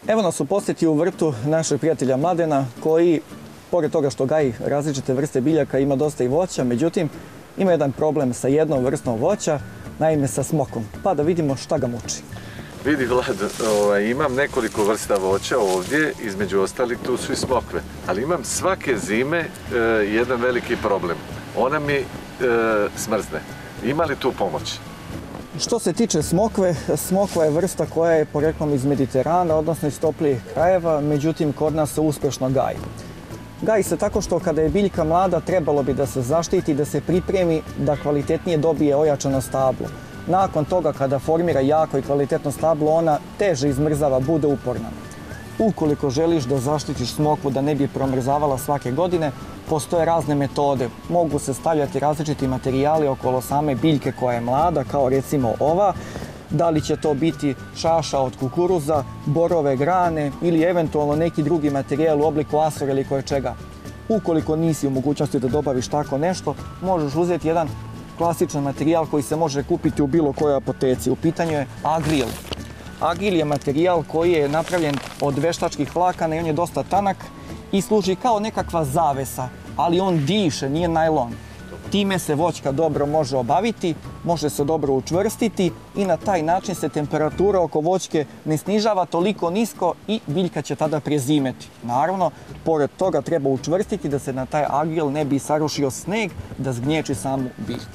Evo nas u posjeti u vrtu našeg prijatelja Mladena, koji, pored toga što gaji različite vrste biljaka, ima dosta i voća, međutim, ima jedan problem sa jednom vrstom voća, naime sa smokom. Pa da vidimo šta ga muči. Vidi Vlad, imam nekoliko vrsta voća ovdje, između ostalih tu su i smokve. Ali imam svake zime jedan veliki problem. Ona mi smrzne. Ima li tu pomoći? Što se tiče smokve, smokva je vrsta koja je poreklom iz Mediterana, odnosno iz toplijih krajeva, međutim kod nas se uspješno gaji. Gaji se tako što kada je biljka mlada trebalo bi da se zaštiti, da se pripremi, da kvalitetnije dobije ojačano stablo. Nakon toga kada formira jako i kvalitetno stablo, ona teže izmrzava, bude uporna. Ukoliko želiš da zaštitiš smokvu da ne bi promrzavala svake godine, postoje razne metode. Mogu se stavljati različiti materijali okolo same biljke koja je mlada, kao recimo ova. Da li će to biti šaša od kukuruza, borove grane ili eventualno neki drugi materijal u obliku asora ili koje čega. Ukoliko nisi u mogućnosti da dobaviš tako nešto, možeš uzeti jedan klasičan materijal koji se može kupiti u bilo kojoj apoteci. U pitanju je agril. Agril je materijal koji je napravljen od veštačkih vlakana i on je dosta tanak i služi kao nekakva zavesa, ali on diše, nije najlon. Time se voćka dobro može obaviti, može se dobro učvrstiti i na taj način se temperatura oko voćke ne snižava toliko nisko i biljka će tada prezimeti. Naravno, pored toga treba učvrstiti da se na taj agril ne bi sarušio sneg, da zgnječi samu biljku.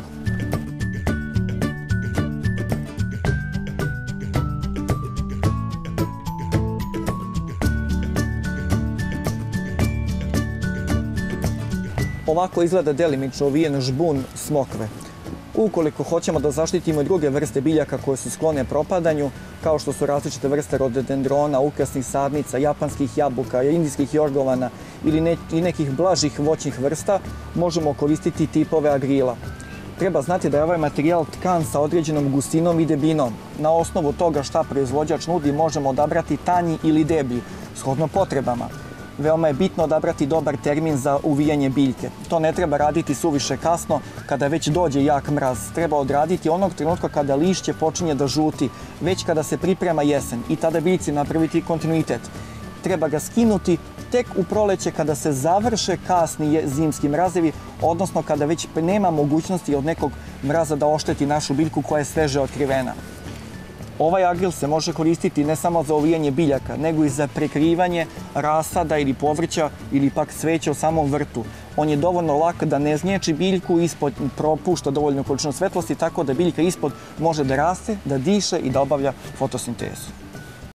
Ovako izgleda delimično ovijen žbun smokve. Ukoliko hoćemo da zaštitimo i druge vrste biljaka koje su sklone propadanju, kao što su različite vrste rododendrona, ukrasnih sadnica, japanskih jabuka, indijskih jorgovana ili nekih blažih voćnih vrsta, možemo koristiti tipove agrila. Treba znati da je ovaj materijal tkan sa određenom gustinom i debinom. Na osnovu toga šta proizvođač nudi možemo odabrati tanji ili deblji, shodno potrebama. Veoma je bitno odabrati dobar termin za uvijanje biljke. To ne treba raditi suviše kasno, kada već dođe jak mraz. Treba odraditi onog trenutka kada lišće počinje da žuti, već kada se priprema jesen i tada biljci napraviti kontinuitet. Treba ga skinuti tek u proleće kada se završe kasni zimski mrazevi, odnosno kada već nema mogućnosti od nekog mraza da ošteti našu biljku koja je sveže otkrivena. Ovaj agril se može koristiti ne samo za uvijanje biljaka, nego i za prekrivanje rasada ili povrća ili pak cveća u samom vrtu. On je dovoljno lak da ne zgnječi biljku, ispod propušta dovoljnu količinu svetlosti, tako da biljka ispod može da raste, da diše i da obavlja fotosintezu.